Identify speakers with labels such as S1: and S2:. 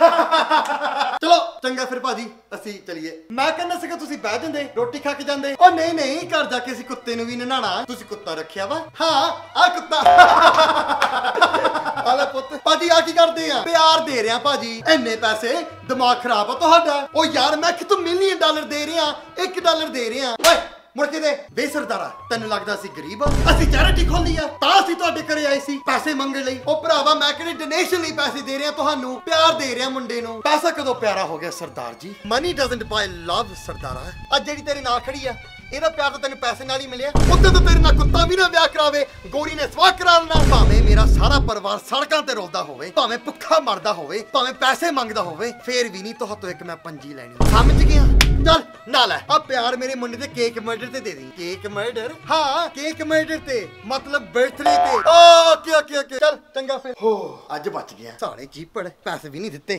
S1: ਚਲੋ ਚੰਗਾ ਫਿਰ ਭਾਜੀ ਅਸੀਂ ਚਲੀਏ। ਮੈਂ ਕਹਿੰਦਾ ਸੀਗਾ ਤੁਸੀਂ ਬਹਿ ਜਾਂਦੇ ਰੋਟੀ ਖਾ ਕੇ ਜਾਂਦੇ। ਉਹ ਨਹੀਂ ਨਹੀਂ, ਘਰ ਜਾ ਕੇ ਅਸੀਂ ਕੁੱਤੇ ਨੂੰ ਵੀ ਨਹਾਣਾ। ਤੁਸੀਂ ਕੁੱਤਾ ਰੱਖਿਆ ਵਾ? ਹਾਂ ਆ ਕੁੱਤਾ। ਆਲੇ ਪੁੱਤ ਭਾਜੀ ਆ ਕੀ ਕਰਦੇ ਆ? ਪਿਆਰ ਦੇ ਰਿਹਾ ਭਾਜੀ। ਇੰਨੇ ਪੈਸੇ ਦਿਮਾਗ ਖਰਾਬ ਆ ਤੁਹਾਡਾ। ਉਹ ਯਾਰ ਮੈਂ ਕਿਤੋਂ ਮਿਲੀਅਨ ਡਾਲਰ ਦੇ ਰਿਹਾ, $1 ਦੇ ਰਿਹਾ। ਓਏ ਮੁੜ ਕੇ ਦੇ ਵੇ ਸਰਦਾਰਾ, ਤੈਨੂੰ ਲੱਗਦਾ ਅਸੀਂ ਗਰੀਬ ਆ? ਅਸੀਂ ਚੈਰਿਟੀ ਖੋਲੀ ਆ ਤਾਂ ਅਸੀਂ ਤੁਹਾਡੇ ਘਰੇ ਆਏ ਸੀ ਪੈਸੇ ਮੰਗਣ ਲਈ। ਉਹ ਭਰਾਵਾ ਮੈਂ ਕਿਹੜੇ ਡੋਨੇਸ਼ਨ ਲਈ ਪੈਸੇ ਦੇ ਰਿਹਾ ਤੁਹਾਨੂੰ, ਪਿਆਰ ਦੇ ਰਿਹਾ ਮੁੰਡੇ ਨੂੰ। ਪੈਸਾ ਕਦੋਂ ਪਿਆਰਾ ਹੋ ਗਿਆ Sardar ji? Money doesn't buy love ਸਰਦਾਰਾ। ਅੱਜ ਜਿਹੜੀ ਤੇਰੀ ਨਾਲ ਖੜੀ ਆ ਇਹਦਾ ਪਿਆਰ ਤਾਂ ਤੈਨੂੰ ਪੈਸੇ ਨਾਲ ਹੀ ਮਿਲਿਆ। ਉੱਤੇ ਤਾਂ ਤੇਰੇ ਨਾਲ ਕੁੱਤਾ ਵੀ ਨਾ ਵਿਆਹ ਕਰਾਵੇ, ਗੋਰੀ ਨੇ ਸਵਾਹ ਕਰਾ ਲੈਣਾ। ਭਾਵੇਂ ਮੇਰਾ ਸਾਰਾ ਪਰਿਵਾਰ ਸੜਕਾਂ ਤੇ ਰੋਲਦਾ ਹੋਵੇ, ਭਾਵੇਂ ਭੁੱਖਾ ਮਰਦਾ ਹੋਵੇ, ਭਾਵੇਂ ਪੈਸੇ ਮੰਗਦਾ ਹੋਵੇ, ਫੇਰ ਵੀ ਨਹੀਂ ਤੁਹਾਤੋਂ ਇੱਕ ਮੈਂ ਪੰਜੀ ਲੈਣੀ। ਸਮਝ ਗਿਆ? ਚੱਲ ਨਾ ਲੈ ਆ ਪਿਆਰ ਮੇਰੇ ਮੁੰਡੇ ਦੇ ਕੇਕ ਮਰਡਰ ਤੇ ਦੇ ਦੇ। Cake murder? ਹਾਂ ਕੇਕ ਮਰਡਰ ਤੇ, ਮਤਲਬ ਬਰਥਡੇ ਤੇ। ਓਕੇ ਓਕੇ ਓਕੇ ਚੱਲ ਚੰਗਾ ਫਿਰ। ਹੋ ਅੱਜ ਬਚ ਗਿਆ। ਸਾਲੇ ਚੀਪੜ ਪੈਸੇ ਵੀ ਨਹੀਂ ਦਿੱਤੇ।